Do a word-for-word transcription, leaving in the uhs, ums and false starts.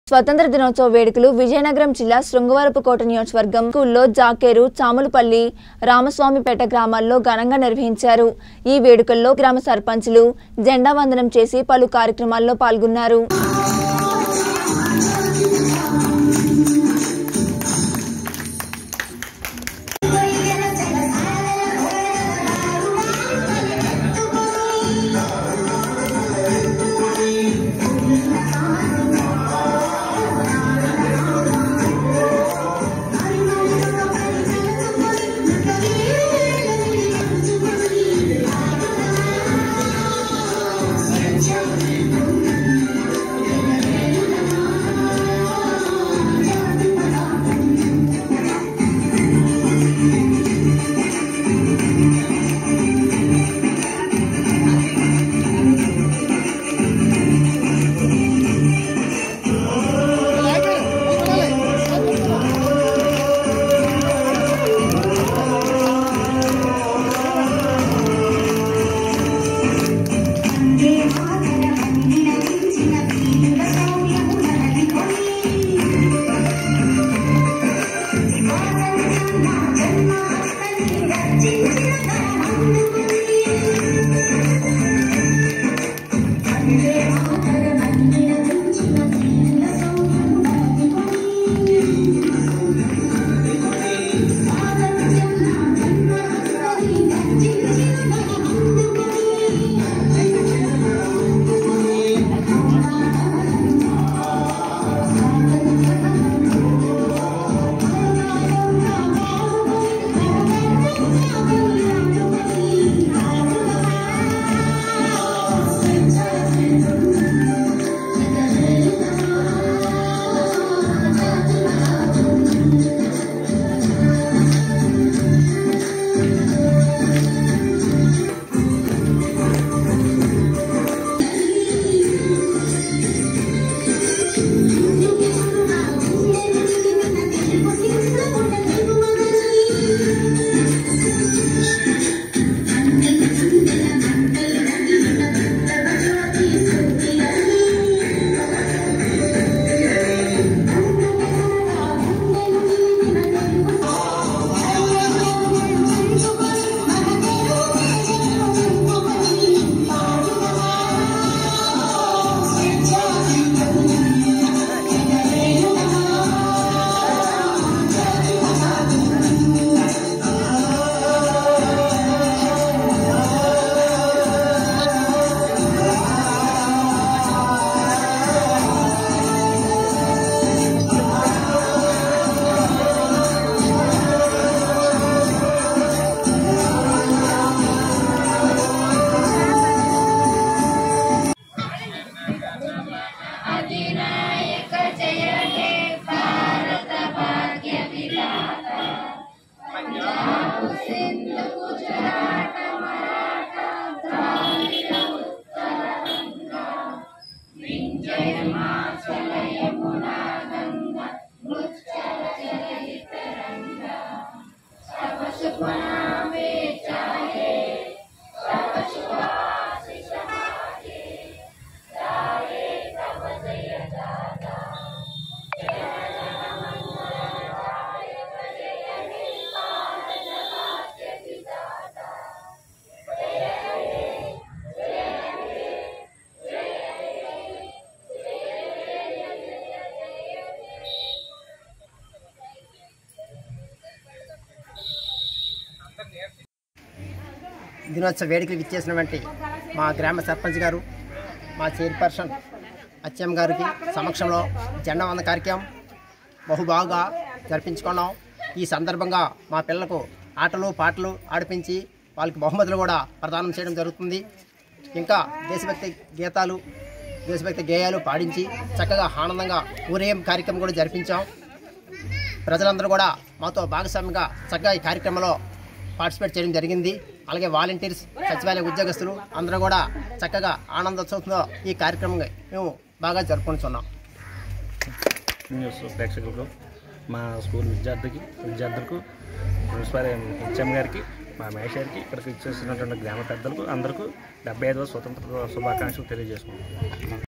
స్వతంత్ర దినోత్సవ వేడుకలు విజయనగరం జిల్లా శృంగవరపుకోట నియోజకవర్గం స్కూల్లో జాకేరు, చాములపల్లి, రామస్వామిపేట గ్రామాల్లో ఘనంగా నిర్వహించారు. ఈ వేడుకల్లో గ్రామ సర్పంచులు జెండా వందనం చేసి పలు కార్యక్రమాల్లో పాల్గొన్నారు. దినోత్సవ వేడుకలు విచ్చేసినటువంటి మా గ్రామ సర్పంచ్ గారు, మా చైర్పర్సన్ అచ్చమ్మ గారికి సమక్షంలో జెండా వందన కార్యక్రమం బహు బాగా జరిపించుకున్నాం. ఈ సందర్భంగా మా పిల్లలకు ఆటలు పాటలు ఆడిపించి వాళ్ళకి బహుమతులు కూడా ప్రదానం చేయడం జరుగుతుంది. ఇంకా దేశభక్తి గీతాలు దేశభక్తి గేయాలు పాడించి చక్కగా ఆనందంగా ఊరేగింపు కార్యక్రమం కూడా జరిపించాం. ప్రజలందరూ కూడా మాతో భాగస్వామ్యంగా చక్కగా ఈ కార్యక్రమంలో పార్టిసిపేట్ చేయడం జరిగింది. అలాగే వాలంటీర్స్, సచివాలయ ఉద్యోగస్తులు అందరూ కూడా చక్కగా ఆనందోత్సవంతో ఈ కార్యక్రమం మేము బాగా జరుపుకుంటున్నాం. న్యూస్ ప్రేక్షకులకు, మా స్కూల్ విద్యార్థికి విద్యార్థులకు ప్రిన్సిపాల్ హెచ్ఎం గారికి, మా మహేష్ గారికి, ఇక్కడికి ఇచ్చేసినటువంటి గ్రామ పెద్దలకు అందరికీ డెబ్బై ఐదవ స్వతంత్ర శుభాకాంక్షలు తెలియజేసుకుంటున్నాం.